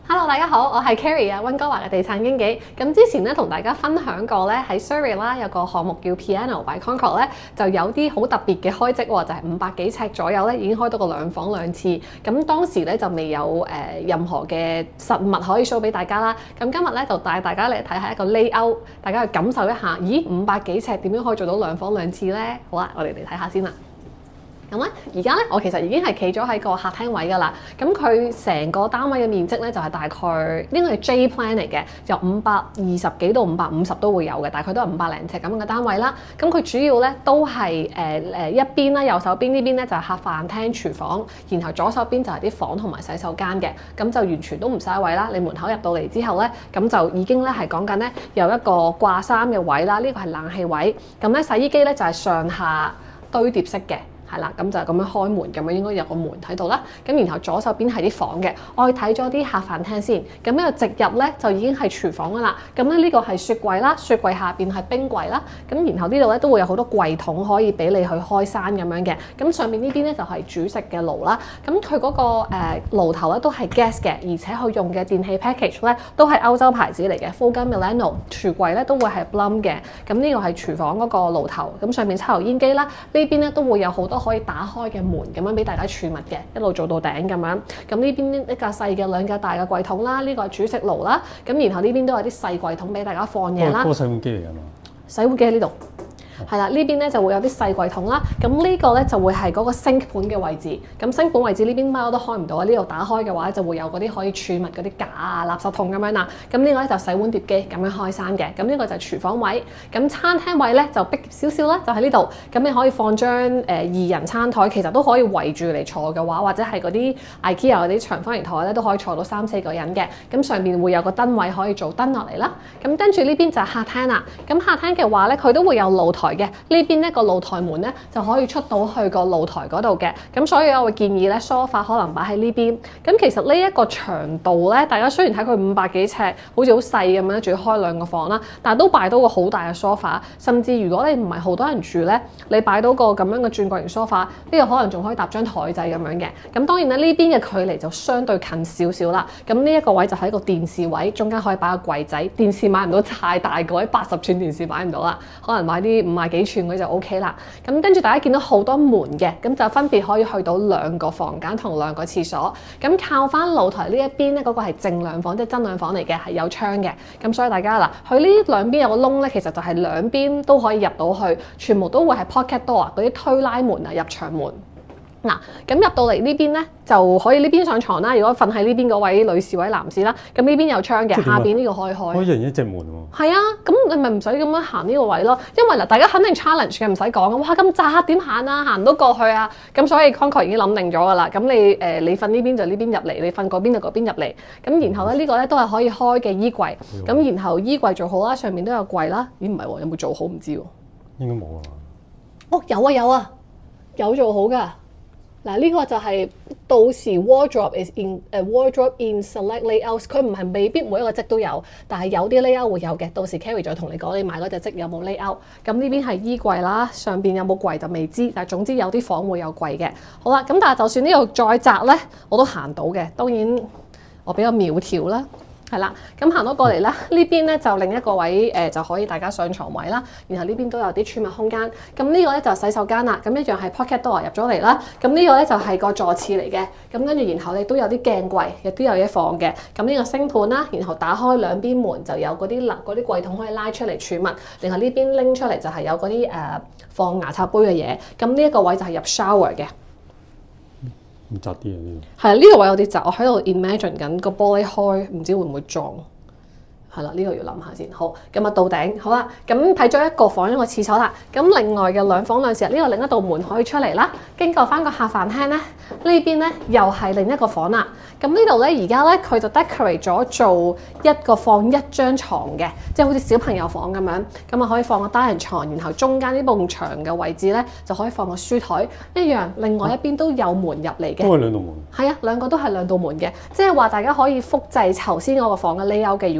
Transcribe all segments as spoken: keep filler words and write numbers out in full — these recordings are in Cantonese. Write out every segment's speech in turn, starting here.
Hello， 大家好，我係 Carrie 啊，溫哥華嘅地產經紀。咁之前咧同大家分享過咧喺 Surrey 啦，有個項目叫 Piano by Concord 咧，就有啲好特別嘅開則喎，就係五百幾尺左右咧，已經開到個兩房兩廁。咁當時咧就未有誒、呃、任何嘅實物可以 show 俾大家啦。咁今日咧就帶大家嚟睇下一個 layout， 大家去感受一下，咦五百幾尺點樣可以做到兩房兩廁咧？好啦，我哋嚟睇下先啦。咁咧，而家咧，我其實已經係企咗喺個客廳位㗎啦。咁佢成個單位嘅面積咧，就係、是、大概呢個係 J plan 嚟嘅，由五百二十幾到五百五十都會有嘅，大概都係五百零尺咁樣嘅單位啦。咁佢主要咧都係誒誒一邊啦，右手邊呢邊咧就係客飯廳、廚房，然後左手邊就係啲房同埋洗手間嘅。咁就完全都唔嘥位啦。你門口入到嚟之後咧，咁就已經咧係講緊咧有一個掛衫嘅位啦。呢、這個係冷氣位。咁咧洗衣機咧就係、是、上下堆疊式嘅。係啦，咁就咁樣開門，咁樣應該有個門喺度啦。咁然後左手邊係啲房嘅，我去睇咗啲客飯廳先。咁呢個直入咧就已經係廚房㗎啦。咁咧呢個係雪櫃啦，雪櫃下邊係冰櫃啦。咁然後呢度咧都會有好多櫃桶可以俾你去開山咁樣嘅。咁上面呢邊咧就係煮食嘅爐啦。咁佢嗰個誒爐頭咧都係 gas 嘅，而且佢用嘅電器 package 咧都係歐洲牌子嚟嘅 Fulgen Milano。廚櫃咧都會係 Blum 嘅。咁呢個係廚房嗰個爐頭。咁上面抽油煙機啦，呢邊咧都會有好多可以打開嘅門咁樣俾大家儲物嘅，一路做到頂咁樣。咁呢邊一架細嘅兩架大嘅櫃桶啦，呢、這個係煮食爐啦。咁然後呢邊都有啲細櫃桶俾大家放嘢啦。 嗰個洗碗機嚟㗎嘛？ 洗碗機喺呢度。係啦，呢邊咧就會有啲細櫃桶啦。咁呢個咧就會係嗰個星盤嘅位置。咁星盤位置呢邊貓都開唔到啊！呢度打開嘅話就會有嗰啲可以儲物嗰啲架啊、垃圾桶咁樣啦。咁呢個咧就洗碗碟機咁樣開山嘅。咁呢個就係廚房位。咁餐廳位咧就逼少少啦，就喺呢度。咁你可以放張誒、呃、二人餐台，其實都可以圍住嚟坐嘅話，或者係嗰啲 IKEA 嗰啲長方形台咧都可以坐到三四個人嘅。咁上面會有個燈位可以做燈落嚟啦。咁跟住呢邊就係客廳啦。咁客廳嘅話咧，佢都會有露台嘅，呢邊呢個露台門咧就可以出到去個露台嗰度嘅，咁所以我會建議咧梳化可能擺喺呢邊。咁其實呢一個長度咧，大家雖然睇佢五百幾尺，好似好細咁樣，仲要開兩個房啦，但係都擺到個好大嘅梳化。甚至如果你唔係好多人住咧，你擺到個咁樣嘅轉角型梳化，呢個可能仲可以搭張台仔咁樣嘅。咁當然咧，呢邊嘅距離就相對近少少啦。咁呢一個位就係一個電視位，中間可以擺個櫃仔。電視買唔到太大個位，八十寸電視擺唔到啦，可能買啲五十幾寸嗰就 O K 啦。咁跟住大家見到好多門嘅，咁就分別可以去到兩個房間同兩個廁所。咁靠翻露台呢一邊咧，嗰、那個係正兩房，即係真兩房嚟嘅，係有窗嘅。咁所以大家嗱，佢呢兩邊有個窿咧，其實就係兩邊都可以入到去，全部都會係 pocket door 嗰啲推拉門啊、入場門。嗱，咁入到嚟呢邊咧，就可以呢邊上床啦。如果瞓喺呢邊嗰位女士或者男士啦，咁呢邊有窗嘅，下邊呢個開開。 可以一人一隻門喎。 係啊，咁你咪唔使咁樣行呢個位咯。因為嗱，大家肯定 challenge 嘅，唔使講。哇，咁窄點行啊？行唔到過去啊？咁所以 Concord 已經諗定咗㗎啦。咁你誒、呃、你瞓呢邊就呢邊入嚟，你瞓嗰邊就嗰邊入嚟。咁然後咧呢、呢個咧都係可以開嘅衣櫃。咁然後衣櫃做好啦，上面都有櫃啦。咦唔係喎，有冇做好唔知喎？ 應該冇啊。 哦，有啊有啊，有做好㗎。嗱，呢個就係到時 wardrobe is in 誒、uh, wardrobe in select layouts， 佢唔係未必每一個則都有，但係有啲 layout 會有嘅。到時 Carrie 再同你講，你買嗰隻則有冇 layout。咁呢邊係衣櫃啦，上邊有冇櫃就未知，但係總之有啲房會有櫃嘅。好啦，咁但係就算呢度再窄咧，我都行到嘅。當然我比較苗條啦。係啦，咁行到過嚟啦，呢邊咧就另一個位誒、呃、就可以大家上床位啦。然後呢邊都有啲儲物空間。咁呢個咧就係洗手間啦。咁一樣係 pocket door 入咗嚟啦。咁呢個咧就係個坐廁嚟嘅。咁跟住然後你都有啲鏡櫃，亦都有嘢放嘅。咁呢個星盤啦，然後打開兩邊門就有嗰啲嗱嗰啲櫃桶可以拉出嚟儲物。然後呢邊拎出嚟就係有嗰啲誒放牙刷杯嘅嘢。咁呢一個位就係入 shower 嘅。 咁窄啲啊呢個。 係啊，呢、這個位有啲窄，我喺度 imagine 緊個玻璃開，唔知會唔會撞。係啦，呢、這個要諗下先。好，咁啊到頂，好啦，咁睇咗一個房一個廁所啦。咁另外嘅兩房兩室，呢、這個另一道門可以出嚟啦。經過翻個客飯廳咧，呢邊咧又係另一個房啦。咁呢度咧而家咧佢就 decorate 咗做一個放一張床嘅，即係好似小朋友房咁樣。咁啊可以放個單人床，然後中間呢埲牆嘅位置咧就可以放個書台一樣。另外一邊都有門入嚟嘅。 都係兩道門。 係啊，兩個都係兩道門嘅，即係話大家可以複製頭先嗰個房嘅 layout嘅。如果大家唔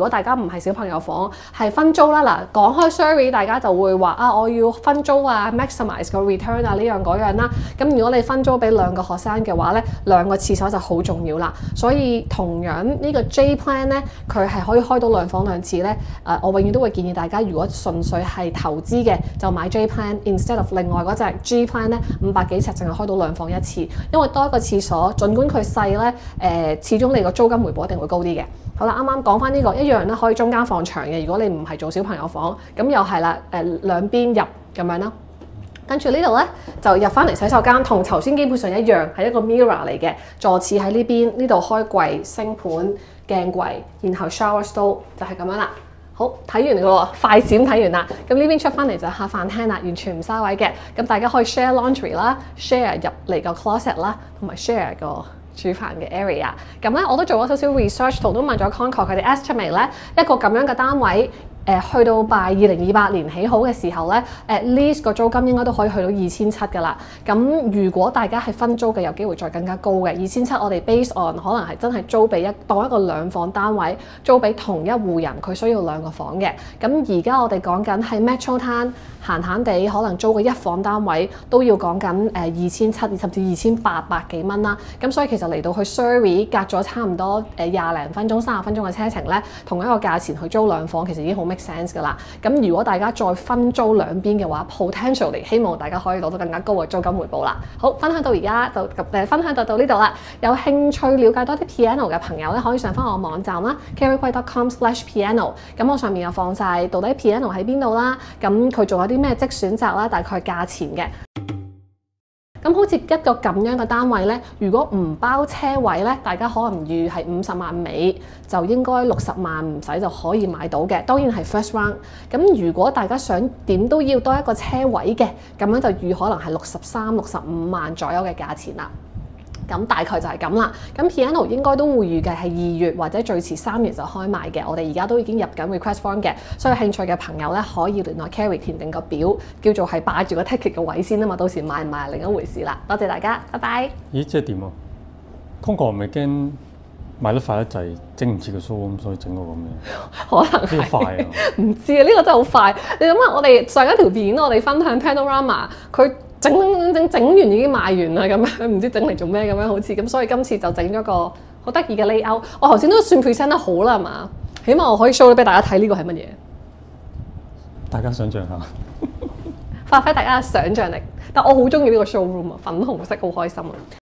唔係小朋友房，係分租啦。嗱，講開 Surrey，大家就會話啊，我要分租啊 ，maximize 個 return 啊，呢樣嗰樣啦。咁如果你分租俾兩個學生嘅話咧，兩個廁所就好重要啦。所以同樣呢個 J plan 咧，佢係可以開到兩房兩廁咧。誒、呃，我永遠都會建議大家，如果純粹係投資嘅，就買 J plan，instead of 另外嗰隻 G plan 咧，五百幾尺淨係開到兩房一廁，因為多一個廁所，儘管佢細咧，誒、呃，始終你個租金回報一定會高啲嘅。好啦，啱啱講翻呢個一樣咧，可以中間放牆嘅。如果你唔係做小朋友房，咁又係啦，誒、呃、兩邊入咁樣啦。跟住呢度咧就入翻嚟洗手間，同頭先基本上一樣，係一個 mirror 嚟嘅。坐廁喺呢邊，呢度開櫃、星盤、鏡櫃，然後 shower stall 就係咁樣啦。好，睇完個快閃睇完啦，咁呢邊出翻嚟就係客飯廳啦，完全唔嘥位嘅。咁大家可以 share laundry 啦 ，share 入嚟個 closet 啦，同埋 share 個煮飯嘅 area。咁咧我都做咗少少 research，同都問咗 Concord 佢哋 estimate 咧一個咁樣嘅單位。誒、呃、去到拜二零二八年起好嘅時候咧 ，at least 個租金應該都可以去到二千七㗎啦。咁如果大家係分租嘅，有機會再更加高嘅。二千七我哋 base on 可能係真係租俾一當一個兩房單位，租俾同一戶人，佢需要兩個房嘅。咁而家我哋講緊係 Metro Town 閒閒地，可能租個一房單位都要講緊誒二千七甚至二千八百幾蚊啦。咁所以其實嚟到去 Surrey 隔咗差唔多誒廿零分鐘、三十分鐘嘅車程咧，同一個價錢去租兩房，其實已經好 sense 㗎啦，咁如果大家再分租兩邊嘅話 ，potentially 希望大家可以攞到更加高嘅租金回報啦。好，分享到而家就誒分享到到呢度啦。有興趣了解多啲 piano 嘅朋友咧，可以上翻我網站啦 carrie quay dot com slash piano。咁我上面有放晒到底 piano 喺邊度啦，咁佢仲有啲咩職選擇啦，大概價錢嘅。咁好似一個咁樣嘅單位咧，如果唔包車位咧，大家可能預係五十萬尾，就應該六十萬唔使就可以買到嘅。當然係 first round。咁如果大家想點都要多一個車位嘅，咁樣就預可能係六十三、六十五萬左右嘅價錢啦。咁大概就係咁啦。咁 piano 應該都會預計係二月或者最遲三月就開賣嘅。我哋而家都已經入緊 request form 嘅，所以有興趣嘅朋友咧可以聯絡 Carrie 填定個表，叫做係霸住個 ticket 嘅位先啊嘛。到時買唔買係另一回事啦。多謝大家，拜拜。 咦，即係點啊？Concord 咪驚賣得快得滯，整唔切個 show 咁，所以整個咁嘅。 可能係。 呢個快啊！ 唔知啊，呢、這個真係好快。你諗下，我哋上一條片我哋分享 Panorama，佢。整整整整完已經賣完啦，咁樣唔知整嚟做咩咁樣好似咁，所以今次就整咗個好得意嘅 layout。我頭先都算 present 得好啦，係嘛？起碼我可以 show 到俾大家睇呢個係乜嘢。 大家想象下， 發揮大家嘅想像力。但我好中意呢個 showroom 啊，粉紅色好開心啊！